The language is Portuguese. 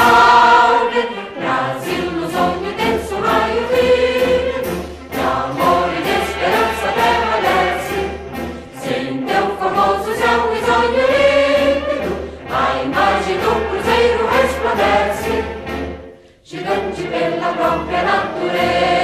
salve, Brasil no sonho denso, raio vivo, de amor e de esperança a terra desce, sem teu formoso céu e sonho límpido, a imagem do cruzeiro resplandece, gigante pela própria natureza.